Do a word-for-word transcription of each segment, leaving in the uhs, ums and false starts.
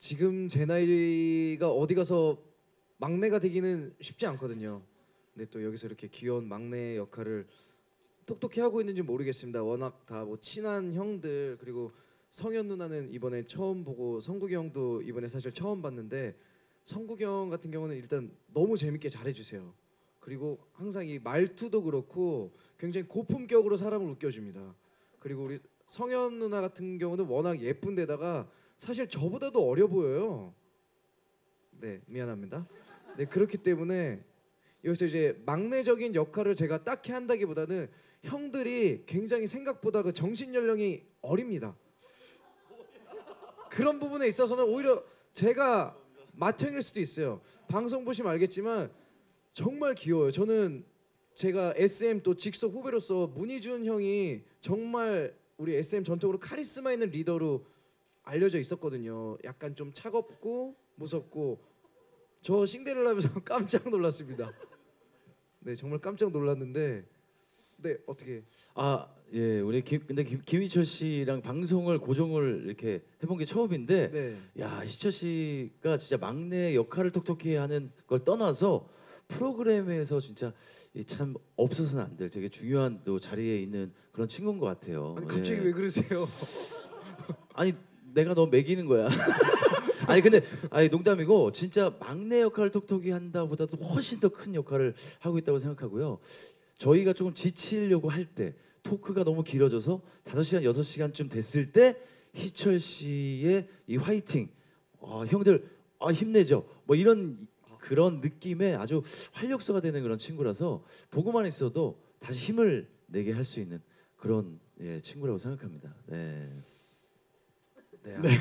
지금 제 나이가 어디 가서 막내가 되기는 쉽지 않거든요. 근데 또 여기서 이렇게 귀여운 막내 역할을 톡톡히 하고 있는지 모르겠습니다. 워낙 다 뭐 친한 형들, 그리고 성현 누나는 이번에 처음 보고 성국이 형도 이번에 사실 처음 봤는데, 성국이 형 같은 경우는 일단 너무 재밌게 잘해주세요. 그리고 항상 이 말투도 그렇고 굉장히 고품격으로 사람을 웃겨줍니다. 그리고 우리 성현 누나 같은 경우는 워낙 예쁜데다가 사실 저보다도 어려 보여요. 네, 미안합니다. 네, 그렇기 때문에 여기서 이제 막내적인 역할을 제가 딱히 한다기보다는 형들이 굉장히 생각보다 그 정신 연령이 어립니다. 그런 부분에 있어서는 오히려 제가 맏형일 수도 있어요. 방송 보시면 알겠지만 정말 귀여워요. 저는 제가 에스엠 또 직속 후배로서 문희준 형이 정말 우리 에스엠 전통으로 카리스마 있는 리더로 알려져 있었거든요. 약간 좀 차갑고 무섭고. 저 싱데렐라면서 깜짝 놀랐습니다. 네, 정말 깜짝 놀랐는데, 네, 어떻게? 아, 예, 우리 김, 근데 김, 김희철 씨랑 방송을 고정을 이렇게 해본 게 처음인데, 네. 야, 희철 씨가 진짜 막내 역할을 톡톡히 하는 걸 떠나서 프로그램에서 진짜 참 없어서는 안 될 되게 중요한 또 자리에 있는 그런 친구인 것 같아요. 아니 갑자기 예. 왜 그러세요? 아니 내가 너 매기는 거야. 아니 근데 아니 농담이고 진짜 막내 역할을 톡톡히 한다보다도 훨씬 더 큰 역할을 하고 있다고 생각하고요. 저희가 조금 지치려고 할 때 토크가 너무 길어져서 다섯 시간 여섯 시간쯤 됐을 때 희철 씨의 이 화이팅, 어, 형들 아, 힘내죠. 뭐 이런 그런 느낌의 아주 활력소가 되는 그런 친구라서 보고만 있어도 다시 힘을 내게 할 수 있는 그런 예, 친구라고 생각합니다. 네. 네. 네.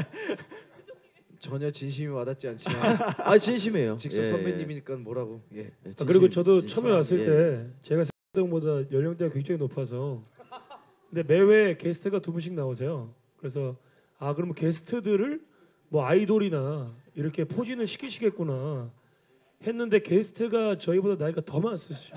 전혀 진심이 와닿지 않지만 아 진심이에요. 직접 예, 선배님이니까 뭐라고. 예. 예, 아, 그리고 저도 진심, 처음에 왔을 예. 때 제가 생각보다 연령대가 굉장히 높아서 근데 매회 게스트가 두 분씩 나오세요. 그래서 아 그러면 게스트들을 뭐 아이돌이나 이렇게 포진을 시키시겠구나 했는데 게스트가 저희보다 나이가 더 많으시죠.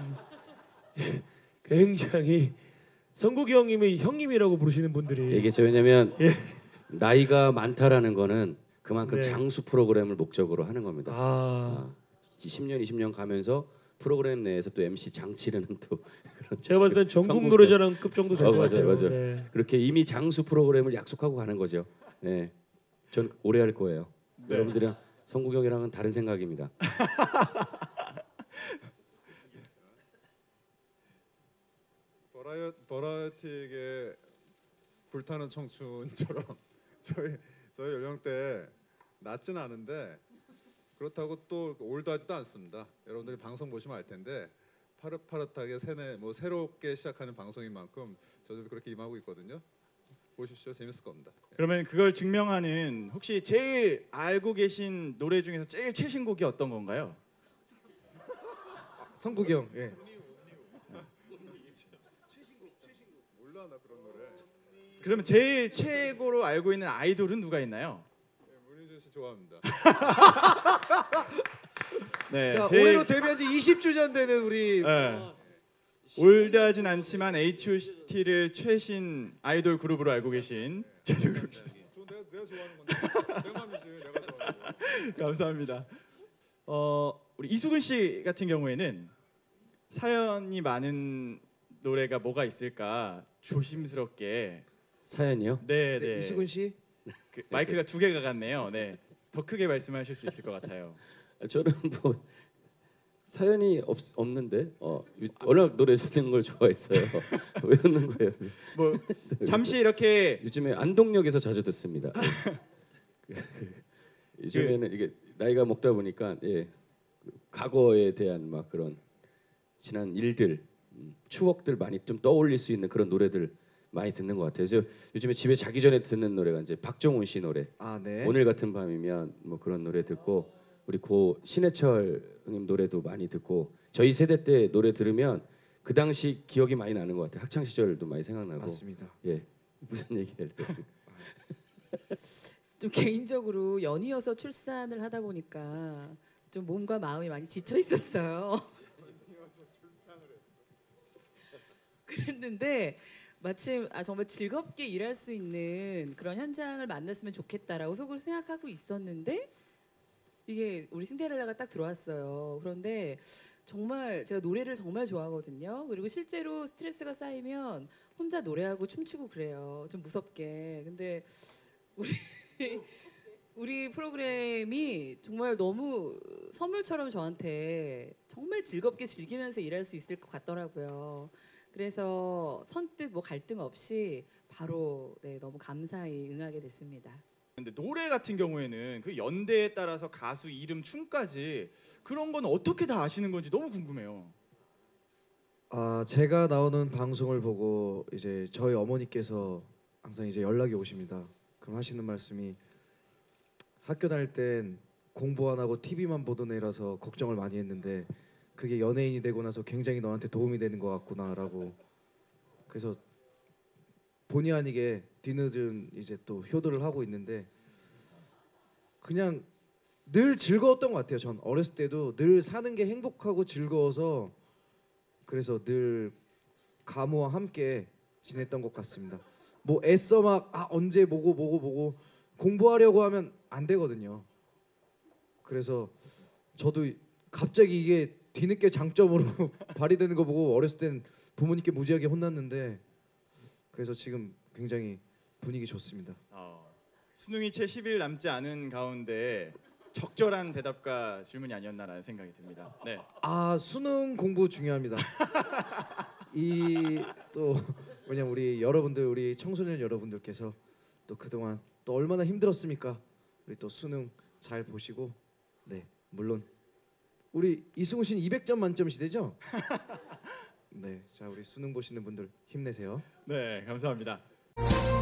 굉장히 성국이 형님이 형님이라고 부르시는 분들이 얘기했죠. 왜냐면 예. 나이가 많다라는 거는 그만큼 네. 장수 프로그램을 목적으로 하는 겁니다. 아, 아, 십 년 이십 년 가면서 프로그램 내에서 또 엠씨 장치르는 또 그런 제가 봤을 땐 전국 성국 노래자랑급 정도 될 어, 것 맞아요, 같아요. 맞아요. 네. 그렇게 이미 장수 프로그램을 약속하고 가는 거죠. 네, 전 오래 할 거예요. 네. 여러분들이랑 성국형이랑은 다른 생각입니다. 버라이어, 버라이어티에게 불타는 청춘처럼 저희 저희 연령대 낮진 않은데 그렇다고 또 올드하지도 않습니다. 여러분들이 방송 보시면 알 텐데 파릇파릇하게 새내 뭐 새롭게 시작하는 방송인 만큼 저희도 그렇게 임하고 있거든요. 보십시오. 재밌을 겁니다. 그러면 그걸 증명하는 혹시 제일 알고 계신 노래 중에서 제일 최신 곡이 어떤 건가요? 성국이 형. 예. 몰라 나 그런 노래. 그러면 제일 최고로 알고 있는 아이돌은 누가 있나요? 네, 문희준 씨 좋아합니다. 네, 자, 제일- 올해로 데뷔한 지 이십 주년 되는 우리 네. 올드하진 않지만 에이치오티를 최신 아이돌 그룹으로 알고 계신 최승국 씨. 저 내가 내가 좋아하는 건데 내 맘이지 내가 좋아하는 거. 감사합니다. 어, 우리 이수근 씨 같은 경우에는 사연이 많은 노래가 뭐가 있을까 조심스럽게 사연이요? 네, 네, 네. 이수근 씨. 그 마이크가 두 개가 같네요. 네. 더 크게 말씀하실 수 있을 것 같아요. 저는 뭐 사연이 없, 없는데 어, 워낙 노래 듣는 걸 좋아해서요. 왜 웃는 거예요? 뭐 잠시 이렇게 요즘에 안동역에서 자주 듣습니다. 그, 그, 요즘에는 이게 나이가 먹다 보니까 예, 과거에 대한 막 그런 지난 일들, 음, 추억들 많이 좀 떠올릴 수 있는 그런 노래들 많이 듣는 것 같아요. 그래서 요즘에 집에 자기 전에 듣는 노래가 이제 박정훈 씨 노래. 아, 네. 오늘 같은 밤이면 뭐 그런 노래 듣고 우리 고 신해철 형님 노래도 많이 듣고 저희 세대 때 노래 들으면 그 당시 기억이 많이 나는 것 같아요. 학창 시절도 많이 생각나고. 맞습니다. 예, 무슨 얘기예요? 좀 개인적으로 연이어서 출산을 하다 보니까 좀 몸과 마음이 많이 지쳐 있었어요. 그랬는데 마침 아 정말 즐겁게 일할 수 있는 그런 현장을 만났으면 좋겠다라고 속으로 생각하고 있었는데 이게 우리 신데렐라가 딱 들어왔어요. 그런데 정말 제가 노래를 정말 좋아하거든요. 그리고 실제로 스트레스가 쌓이면 혼자 노래하고 춤추고 그래요. 좀 무섭게. 근데 우리 우리 프로그램이 정말 너무 선물처럼 저한테 정말 즐겁게 즐기면서 일할 수 있을 것 같더라고요. 그래서 선뜻 뭐 갈등 없이 바로 네, 너무 감사히 응하게 됐습니다. 근데 노래 같은 경우에는 그 연대에 따라서 가수 이름, 춤까지 그런 건 어떻게 다 아시는 건지 너무 궁금해요. 아 제가 나오는 방송을 보고 이제 저희 어머니께서 항상 이제 연락이 오십니다. 그럼 하시는 말씀이 학교 다닐 땐 공부 안 하고 티비만 보던 애라서 걱정을 많이 했는데 그게 연예인이 되고 나서 굉장히 너한테 도움이 되는 것 같구나라고. 그래서 본의 아니게 뒤늦은 이제 또 효도를 하고 있는데 그냥 늘 즐거웠던 것 같아요. 전 어렸을 때도 늘 사는 게 행복하고 즐거워서 그래서 늘 가모와 함께 지냈던 것 같습니다. 뭐 애써 막 아, 언제 보고 보고 보고 공부하려고 하면 안 되거든요. 그래서 저도 갑자기 이게 뒤늦게 장점으로 발휘되는 거 보고 어렸을 땐 부모님께 무지하게 혼났는데 그래서 지금 굉장히 분위기 좋습니다. 어, 수능이 채 십 일 남지 않은 가운데 적절한 대답과 질문이 아니었나라는 생각이 듭니다. 네. 아 수능 공부 중요합니다. 이 또 왜냐면 우리 여러분들 우리 청소년 여러분들께서 또 그동안 또 얼마나 힘들었습니까? 우리 또 수능 잘 보시고 네 물론 우리 이승우 씨는 이백 점 만점 시대죠? 네, 자 우리 수능 보시는 분들 힘내세요. 네, 감사합니다.